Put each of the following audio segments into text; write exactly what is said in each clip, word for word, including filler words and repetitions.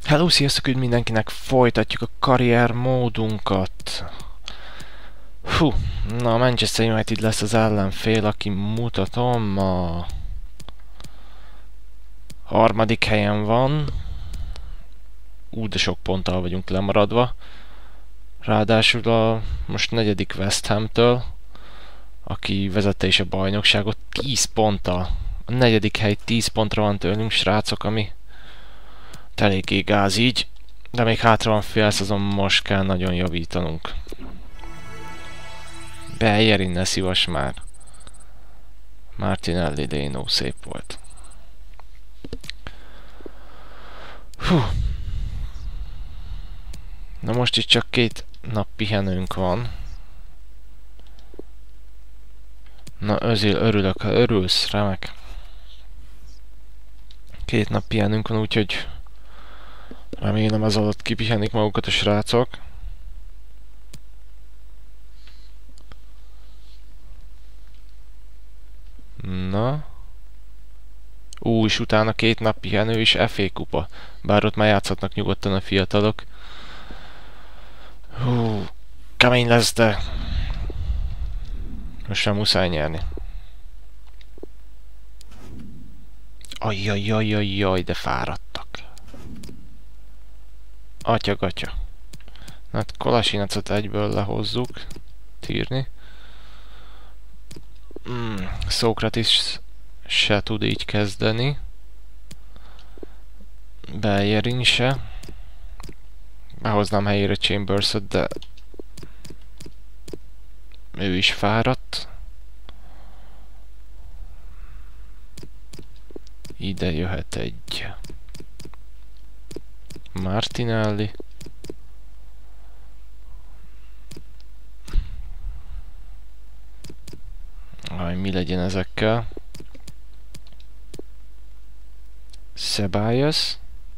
Hello, sziasztok, üdv mindenkinek! Folytatjuk a karrier módunkat. Hú, na a Manchester United lesz az ellenfél, aki mutatom a harmadik helyen van. Ú, de sok ponttal vagyunk lemaradva. Ráadásul a most negyedik West Hamtől, aki vezette is a bajnokságot, tíz ponttal. A negyedik hely tíz pontra van tőlünk, srácok, ami eléggé gáz így, de még hátra van fél szezon, most kell nagyon javítanunk. Beljerin, ne szívas már. Martinelli, Dino, szép volt. Hú. Na most itt csak két nap pihenőnk van. Na Özil, örülök, ha örülsz, remek. Két nap pihenőnk van, úgyhogy remélem ez alatt kipihenik magukat a srácok. Na. Ú, és utána két nap pihenő és ef á kupa. Bár ott már játszhatnak nyugodtan a fiatalok. Hú, kemény lesz, de most sem muszáj nyerni. Ajjajajajaj, de fáradtak. Atya-gatya. Na hát Kolasinacot egyből lehozzuk. Tírni. Mm, Szókratis se tud így kezdeni. Beljerin se. Behoznám helyére Chambers-ot, de ő is fáradt. Ide jöhet egy Martinelli. Aj, mi legyen ezekkel? Ceballos.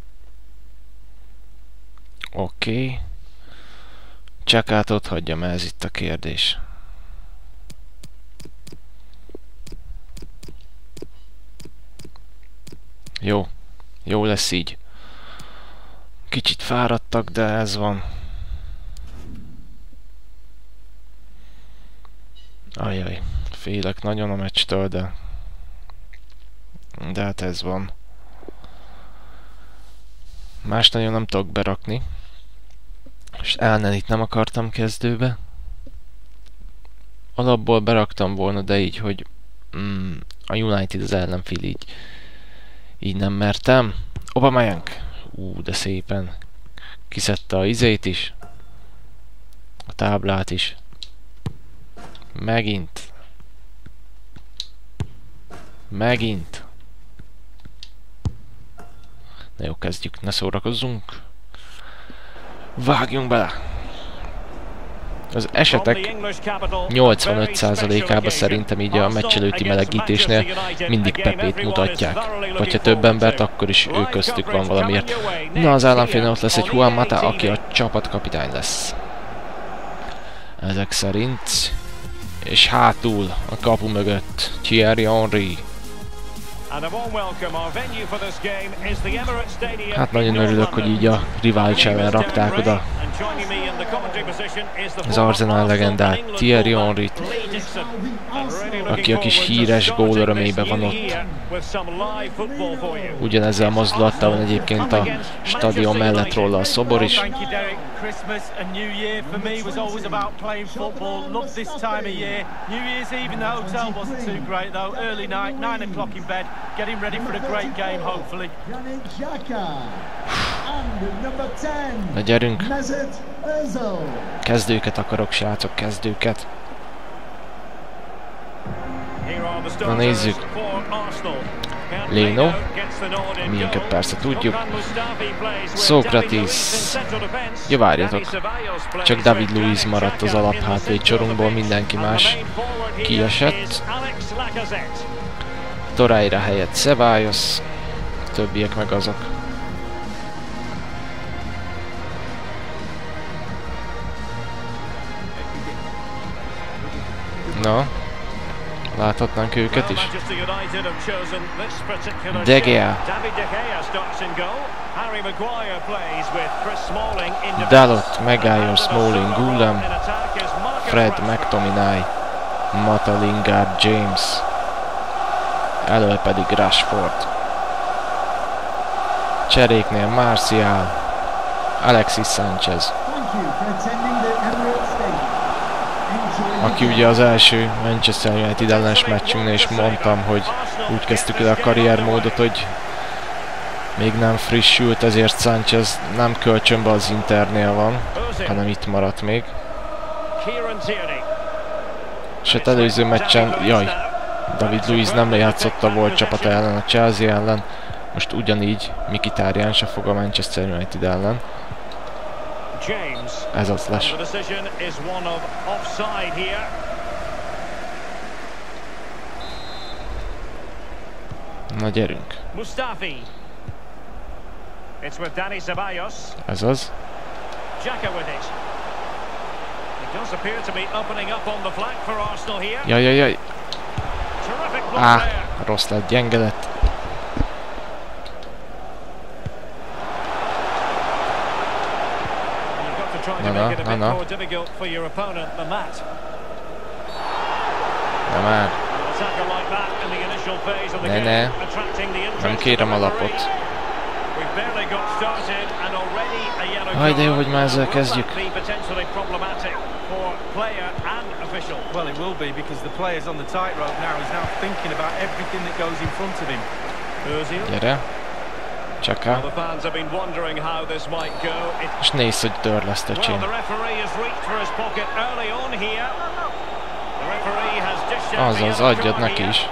Oké. Okay. Csak át ott hagyjam, ez itt a kérdés. Jó. Jó lesz így. Kicsit fáradtak, de ez van. Ajaj, félek nagyon a meccstől, de... De hát ez van. Más nagyon nem tudok berakni. És Elnenit nem akartam kezdőbe. Alapból beraktam volna, de így, hogy... Mm, a United az ellenfél így... Így nem mertem. Aubameyang! Ú, de szépen. Kiszedte a izét is. A táblát is. Megint. Megint. Na jó, kezdjük. Ne szórakozzunk. Vágjunk bele. Az esetek nyolcvanöt százalékában szerintem így a meccs előtti melegítésnél mindig Pepét mutatják. Vagy ha több embert, akkor is ő köztük van valamiért. Na, az ellenfélnél ott lesz egy Juan Mata, aki a csapatkapitány lesz. Ezek szerint. És hátul, a kapu mögött Thierry Henry. Hát nagyon örülök, hogy így a rivális ellen rakták oda az Arsenal legendát, Thierry Henryt, aki a kis híres gól örömében van ott. Ugyanezzel a mozdulattal van egyébként a stadion mellett róla a szobor is. Na gyerünk! Kezdőket akarok, srácok, kezdőket! Na nézzük! Leno, minket persze tudjuk. Szókratis. Ja, várjatok. Csak David Luiz maradt az alap hátvédsorunkból, mindenki más kiesett. Torreira helyett Ceballos, többiek meg azok. Na, Láthatnánk őket is. De Gea. Dalot, Maguire, Smalling, Gulam, Fred, McTominay, Mata, Lingard, James. Elől pedig Rashford. Cseréknél Martial, Alexis Sanchez. Aki ugye az első Manchester United ellenes meccsünknél is mondtam, hogy úgy kezdtük el a karriermódot, hogy még nem frissült, ezért Sanchez nem kölcsönbe az Internél van, hanem itt maradt még. És hát előző meccsen, jaj, David Luiz nem lejátszott a volt csapata ellen, a Chelsea ellen, most ugyanígy Mkhitaryan se fog a Manchester United ellen. Ez az lesz. Na gyerünk. Ez az. Jaj, jaj, jaj. Á, rossz lett, gyenge lett. Na, na, na, na. Na már. Ne, ne. Nem kérem a lapot. Haj, de jó, hogy már ezzel kezdjük. Gyere. Csaka. És nézd, hogy törleszt a csén. Azaz, adjad neki is.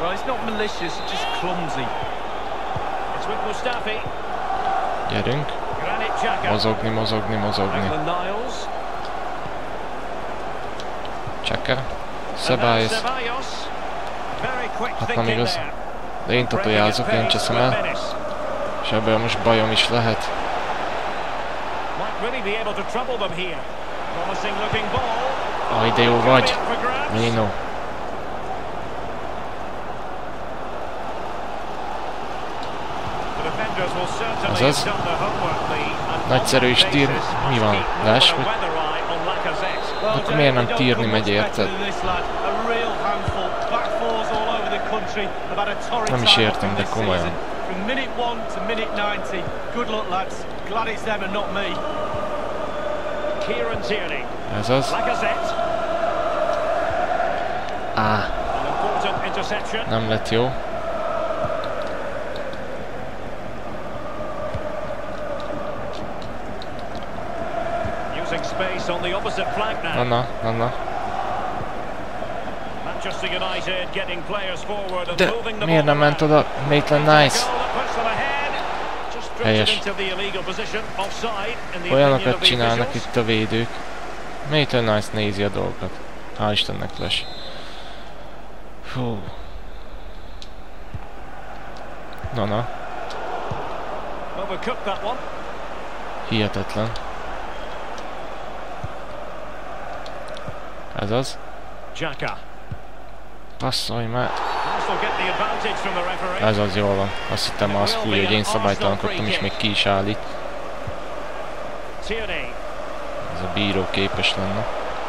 Gyerünk. Mozogni, mozogni, mozogni. Csaka. Ceballos. Hát nem igaz. De én tatojázok, én cseszem el. És ebből most bajom is lehet. Aj, de jó vagy. Mino. Azaz. Nagyszerű is tír. Mi van? Láss, hogy... Akkor miért nem tírni megy, érted? Nem is értem, de komolyan. Ez az. Á. Nem lett jó. Na, na, na, na. De miért nem ment oda Maitland-Nice? Helyes. Olyanokat csinálnak itt a védők. Maitland-Nice nézi a dolgokat. Hál' Istennek lesz. Hú. Na, na. Hihetetlen. Ez az. Passzolj már. Ez az, jól van. Azt hittem már az fúj, hogy én szabálytalankodtam, és még ki is állít. Ez a bíró képes lenne.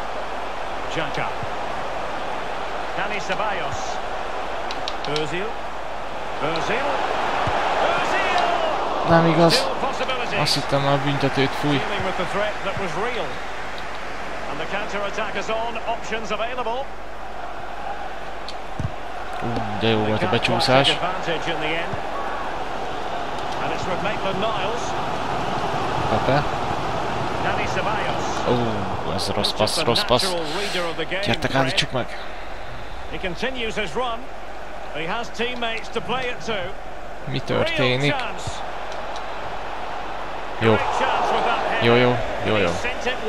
Nem igaz. Azt hittem már büntetőt fúj. Uh, de jó volt a becsúszás. Pepe. Ó, uh, ez rossz passz, rossz passz. Gyertek, állítsuk meg. Mi történik? Jó. Jó, jó, jó, jó. Jó.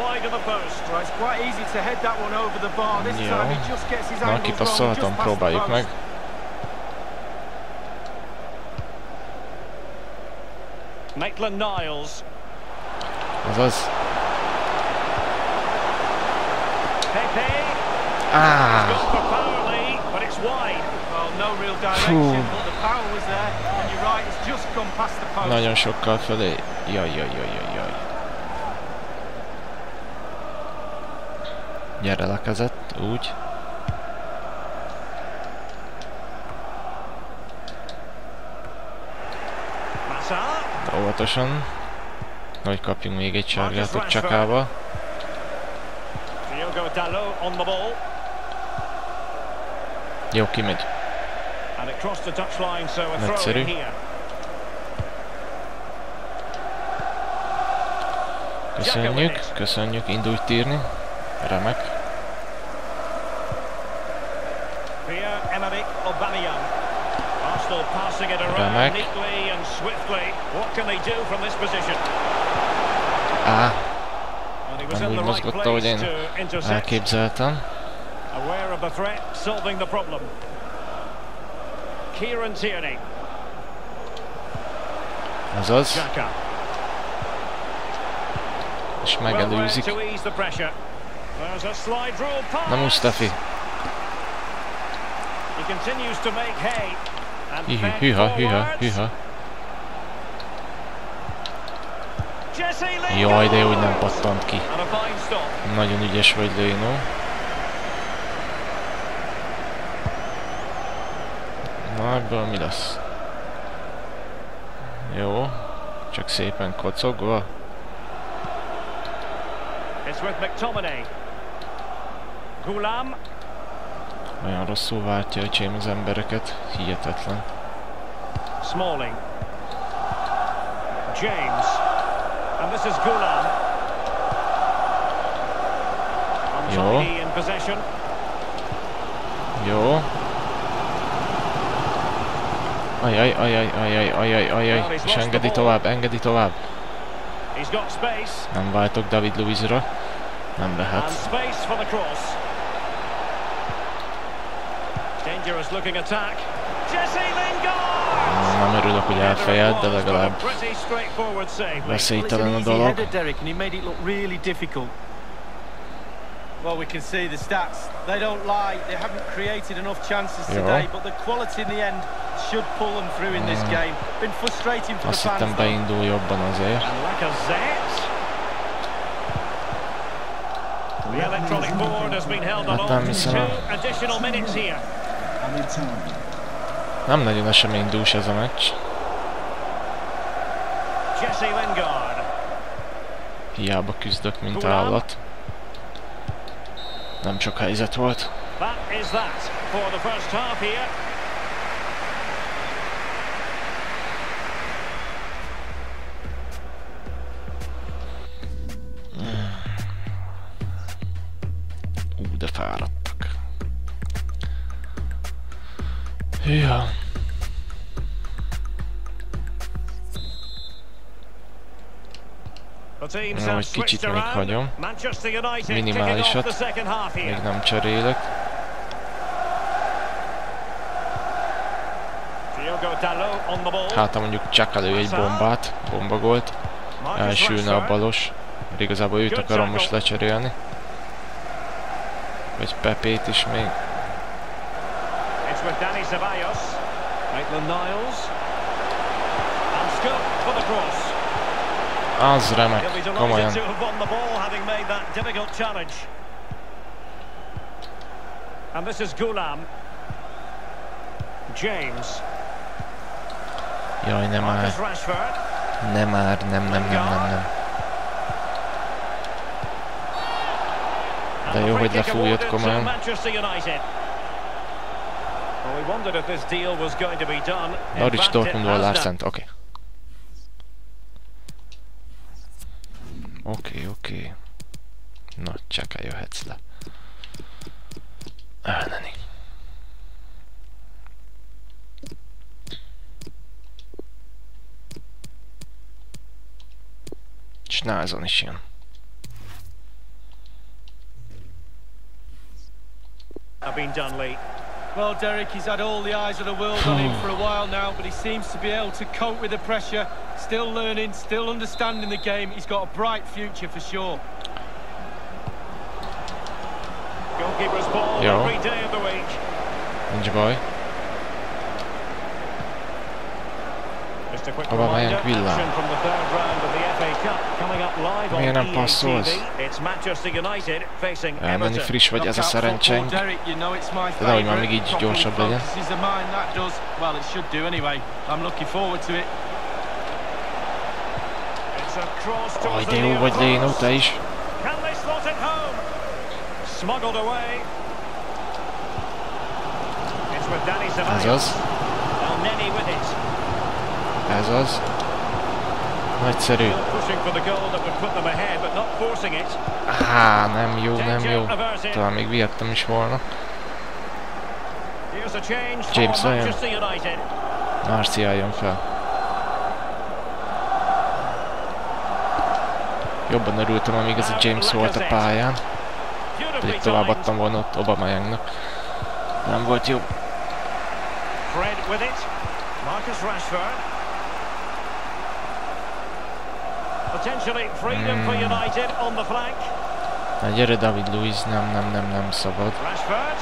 Na, kipasszolhatom, próbáljuk meg. Azaz. Nagyon sokkal felé. Jaj, jaj, jaj, jaj, jaj. Gyere lekezett, úgy. Óvatosan. Hogy kapjunk még egy sárgát Csakába. Jó, kimegy. Nagyszerű. Köszönjük, köszönjük, indulj tírni. Remek. Remek. Á, nem úgy mozgott, ahogy én elképzeltem. Azaz. És megelőzik. Na Mustafi. Hűha, hűha, hűha, hűha. Jaj, de jó, hogy nem pattant ki. Nagyon ügyes vagy, Leno. Na, ebből mi lesz? Jó, csak szépen kocogva. Olyan rosszul váltja, öcsém, az embereket. Hihetetlen. Smalling. James. And this is Gulam. Jó. Jó. Ajaj, ajaj, ajaj, ajaj, ajaj. És engedi tovább, engedi tovább. Nem váltok David Luizra. Nem lehet. Nem örülök, hogy elfejelt, de legalább veszélytelen a dolog. Well, we can see the stats. They don't lie. They haven't created enough chances today, but the quality in the end should pull them through in this game. Been frustrating for the fans. Azt hittem beindul jobban azért. The electronic board has been held along two additional minutes here. Nem nagyon eseménydús ez a meccs. Jesse Lingard. Hiába küzdök, mint állat. Nem sok helyzet volt. That is that for the first half here. Ú, de fáradtak. Ja. Na, egy kicsit még hagyom. Minimálisat. Még nem cserélek. Hát, ha mondjuk csak elő egy bombát, bombagolt, elsülne a balos. Mert igazából őt akarom most lecserélni. Vagy Pepét is még. Az remek, komolyan. And this is Gulam. James. Jaj, nem már. Nem már, nem, nem, nem, nem, nem. De jó, hogy lefújott komolyan. Norwich Dortmundból Larsent, oké. Okay. Oké, okay, oké. Okay. Na, csak eljöhetsz le. Elneni. Snázon is jön. Been done late. Well, Derek, he's had all the eyes of the world on him for a while now, but he seems to be able to cope with the pressure. Still learning, still understanding the game. He's got a bright future for sure. Goalkeeper's ball every day of the week. Nincs baj. Hova megyünk villám? Miért nem passzolsz? Elmenni friss vagy, ez a szerencsénk. De nehogy már még így gyorsabb legyen. Aj, de jó vagy, Leno, te is. Ez az. Ez az. Nagyszerű. Á, nem jó, nem jó. Talán még vihettem is volna. James olyan. Martial jön fel. Jobban örültem, amíg ez a James volt a pályán. Pedig továbbadtam volna ott Aubameyangnak. Nem volt jó. Marcus Rashford. Potentially freedom for United on the flank. Na gyere David Luiz, nem, nem, nem, nem szabad. Rashford.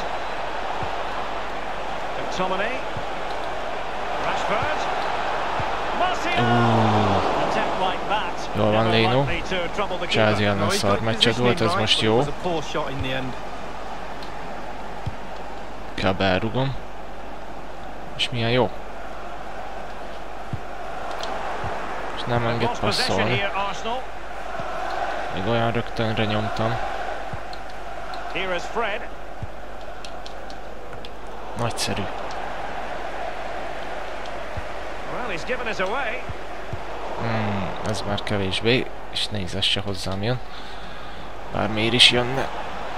McTominay. Rashford. Martial. Attempt like that. Jól van, Leno. Chelsea ellen szar meccsed volt, ez most jó. Kell berugom. És milyen jó. És nem enged passzolni. Még olyan rögtönre nyomtam. Nagyszerű. Hmm, ez már kevésbé, és nézd, ez se hozzám jön. Bár miért is jönne.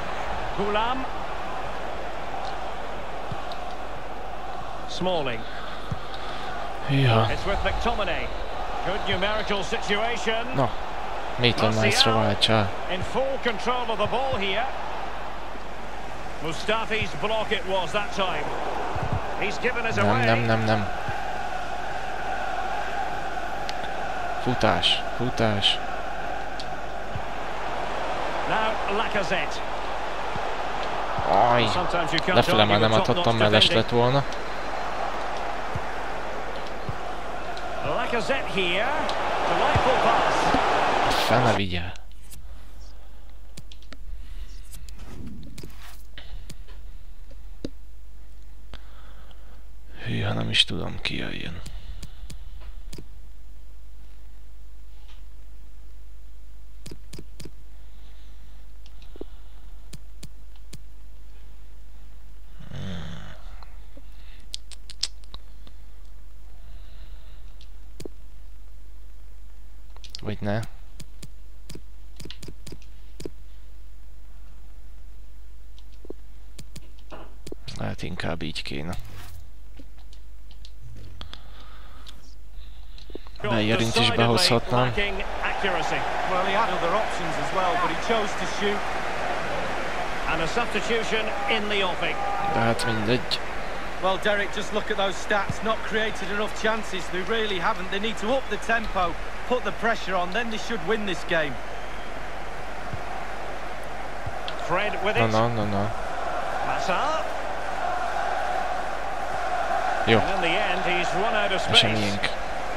Smalling. Hűha. It's with McTominay. Good numerical situation. Na, Maitland-Nice-ra váltsál. In full control of the ball here. Mustafi's block it was that time. He's given us away. Nem, nem, nem, nem. Futás, futás. Now Lacazette. Aj, lefele már nem adhattam, mellest lett volna. Lacazette here. Delightful pass. Fene vigyel. Hűha, nem is tudom, ki jöjjön. Vagy ne. Hát inkább így kéne. Bellerint is behozhatnám. De hát mindegy. Well, Derek, just look at those stats. Not created enough chances. They really haven't. They need to up the tempo, put the pressure on, then they should win this game. Fred with it. No, no, no, no. Massa. Jó. And in the end, he's run out of space. Miénk.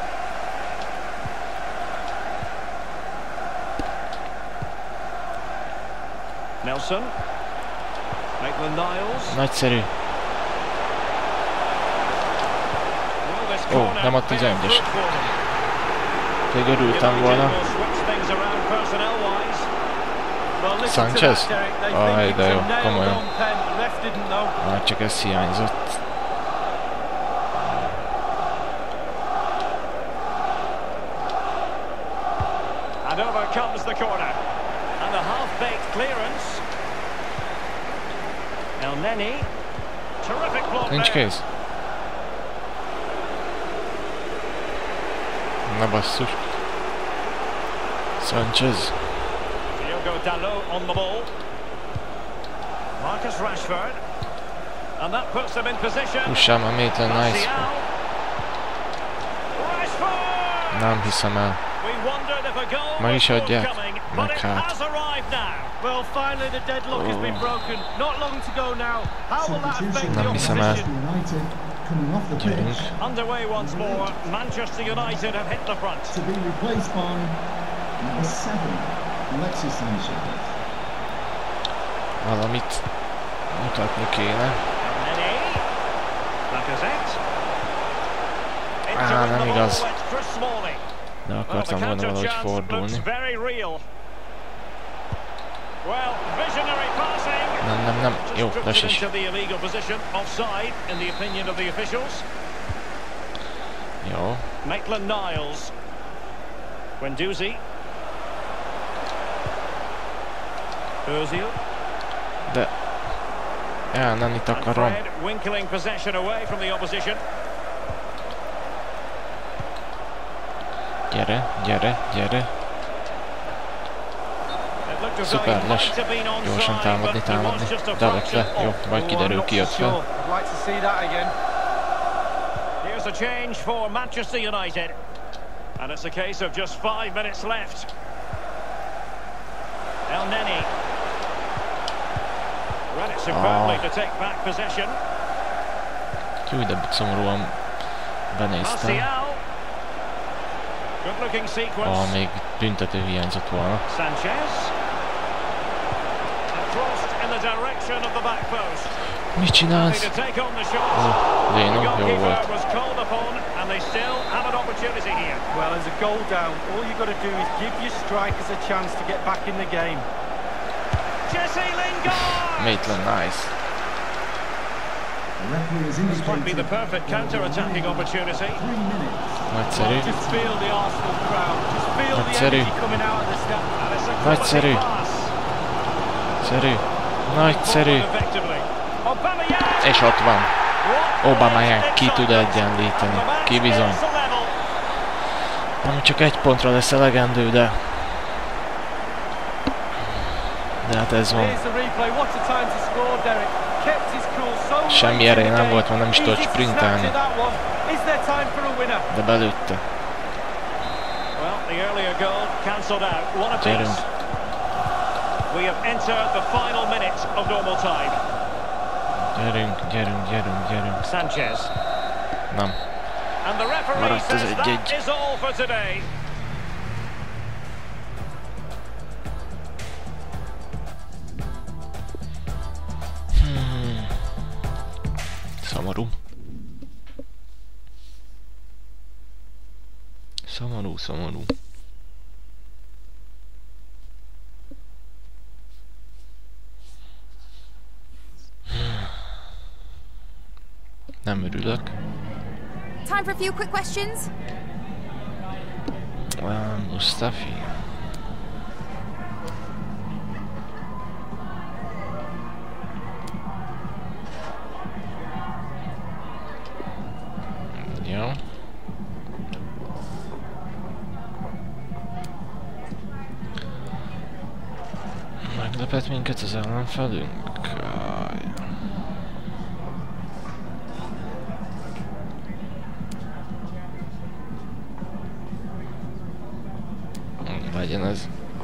Nelson. Maitland-Niles. Nagyszerű. Ó, oh, nem a tizenegyes. Még örültem volna. Sanchez? Aj, de jó, komolyan. Már csak ez hiányzott. And over comes the corner. And the half-baked clearance. El Neni. Terrific block. Nincs kész. Na basszus. Sanchez. Diogo Dalot on the ball. Marcus Rashford. And that puts them in position. Pussál már Maitland-Nice. Nem hiszem el. Meg is adják. meg hát. Well, finally the deadlock has been broken. Not long to go now. How will that affect the Nem hiszem el. opposition? Gyerünk. Underway once more. Manchester United have hit the front. To be replaced by number seven, Alexis Sanchez. Valamit mutatni kéne. Á, nem igaz. De akartam volna valahogy fordulni. Nem, nem, nem. Jó, lesz is. Jó. Maitland-Niles. Guendouzi. Özil. De... Ja, nem itt akarom. Winkling possession away from the opposition. Gyere, gyere, gyere. Szuper, lesz. Gyorsan támadni, támadni. Dalek le. Jó, majd kiderül, ki jött fel. Here's a change for Manchester United. And it's a case of just five minutes left. El Neni. Read it superbly to take back possession. Jó, de szomorúan benéztem. Good looking sequence. Ah, még büntető hiányzott volna. Sanchez. Crossed in the direction of the back post. Mit csinálsz? Oh, Léno, jó volt. Was called upon and they still have an opportunity here. Well, as a goal down, all you got to do is give your strikers a chance to get back in the game. Jesse Lingard. Maitland-Niles. This might be the perfect counter-attacking opportunity. Nagyszerű. Just feel the Arsenal crowd. Just feel the Nagyszerű. energy coming out of the stand. Nagyszerű. Nagyszerű. Nagyszerű. És ott van. Aubameyang ki tud egyenlíteni. Ki bizony. Nem csak egy pontra lesz elegendő, de... De hát ez van. Semmi ereje nem volt, mert nem is tudott sprintelni. De belőtte. Gyerünk. We have entered the final minute of normal time. Gyerünk, gyerünk, gyerünk, gyerünk. Sanchez. Nem. And the referee says that is all for today. Hmm. Szomorú. Szomorú, szomorú. Nem örülök. Time for a few quick questions. Uh, Mustafi. Jó. Meglepett minket az ellenfelünk. Legyen ez.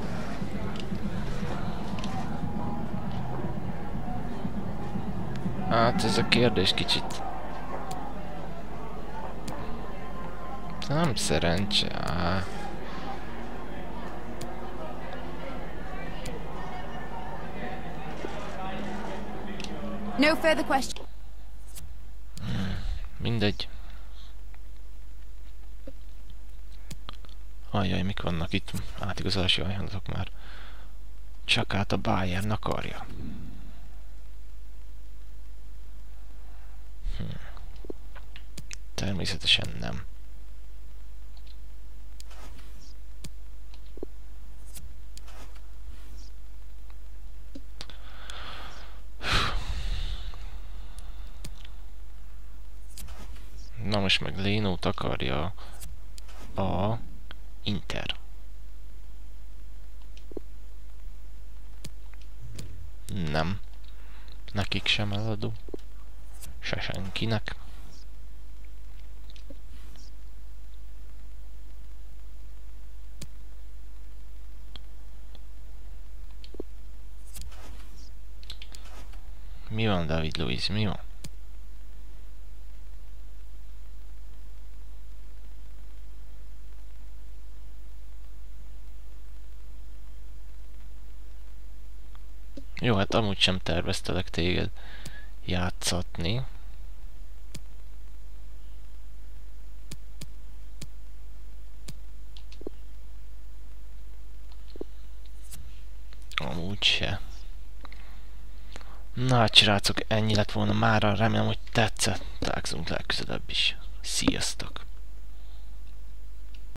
Hát ez a kérdés kicsit. Nem szerencse. No further question. Hmm, mindegy. Ajjaj, mik vannak itt? Átigazolási ajánlatok már. Csak át a Bayern akarja. Hm. Természetesen nem. Na most meg Lénót akarja a Inter. Nem. Nekik sem eladó. Se senkinek. Mi van, David Luiz? Mi van? Jó, hát amúgy sem terveztelek téged játszatni. Amúgy se. Na hát srácok, ennyi lett volna mára, remélem, hogy tetszett. Találkozunk legközelebb is. Sziasztok!